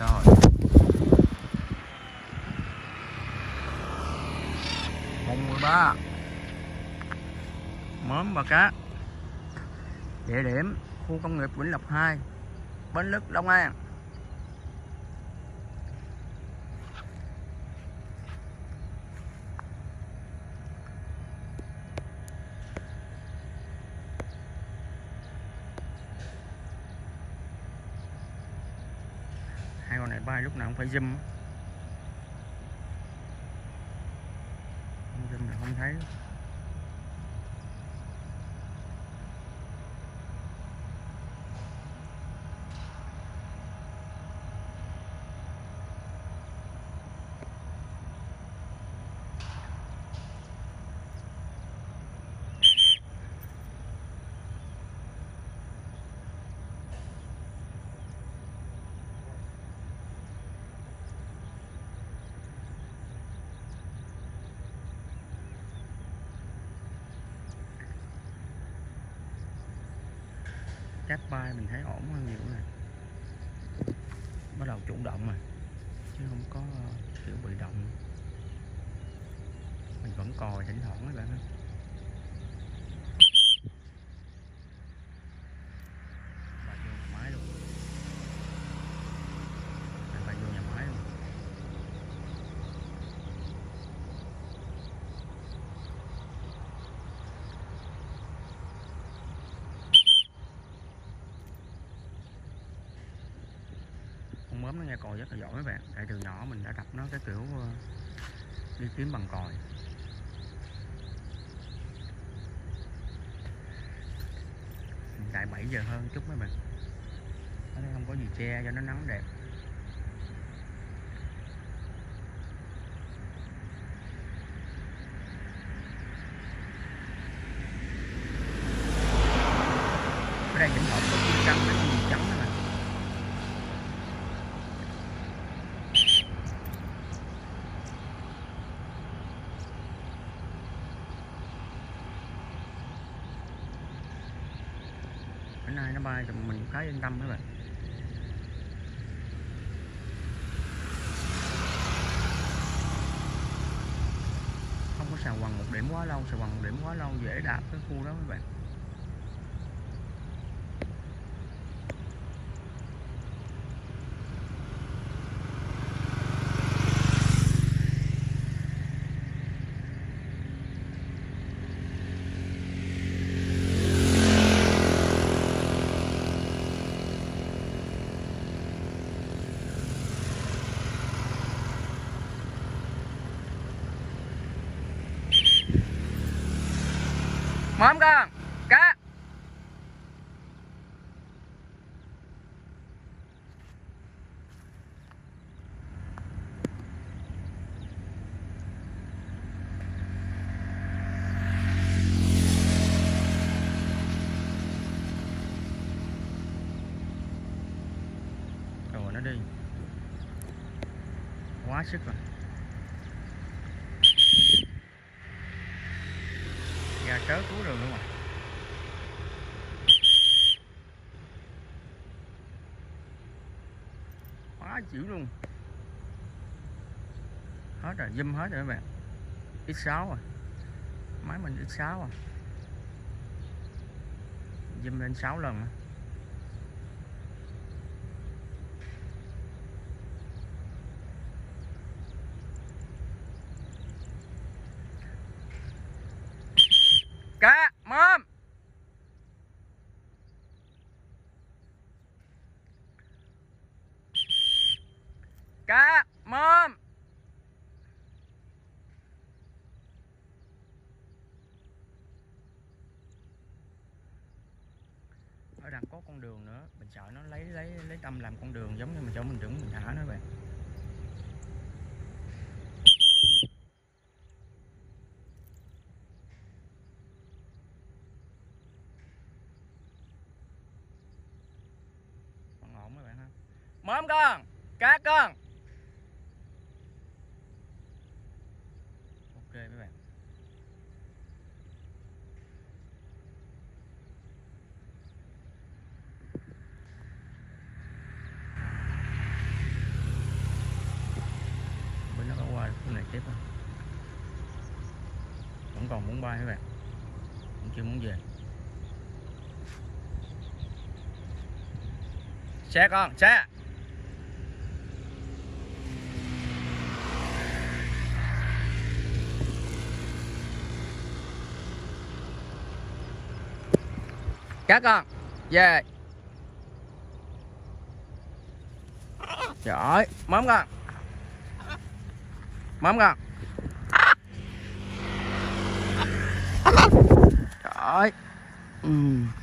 Rồi, mùng 13 mớm và cá. Địa điểm khu công nghiệp Vĩnh Lộc 2, Bến Lức, Long An. Hai con này bay lúc nào cũng phải zoom. Không zoom là không thấy. Cát bay mình thấy ổn hơn nhiều này, bắt đầu chủ động rồi chứ không có kiểu bị động. Mình vẫn còi thỉnh thoảng các bạn ơi. Bà vô nhà máy luôn, bà vô nhà máy luôn. Con mớm nó nghe còi rất là giỏi mấy bạn, tại từ nhỏ mình đã tập nó cái kiểu đi kiếm bằng còi. Hiện tại 7 giờ hơn chút mấy bạn, ở đây không có gì che cho nó nắng đẹp. Ở đây thỉnh thoảng có chim trắng, nó chim trắng đó mà. Bữa nay nó bay thì mình khá yên tâm các bạn. Không có xào quằn một điểm quá lâu, xào quằn một điểm quá lâu dễ đạp cái khu đó các bạn. Mớm con, cá. Rồi nó đi. Quá sức rồi. Gà trớ cuối đường luôn rồi. Quá chịu luôn. Hết rồi, zoom hết rồi các bạn. X6 rồi. Máy mình X6 rồi. Zoom lên 6 lần rồi. Cá, mớm. Cá, mớm. Ở đằng có con đường nữa, mình sợ nó lấy tâm làm con đường giống như mà chỗ mình tưởng mình thả nó vậy. Còn ổn mấy bạn ha. Mớm con, cá con. Ok mấy bạn. muốn bay các bạn, cũng chưa muốn về. Xe con, xe. Các con, về. Giỏi, mắm con. Mắm con. Giỏi.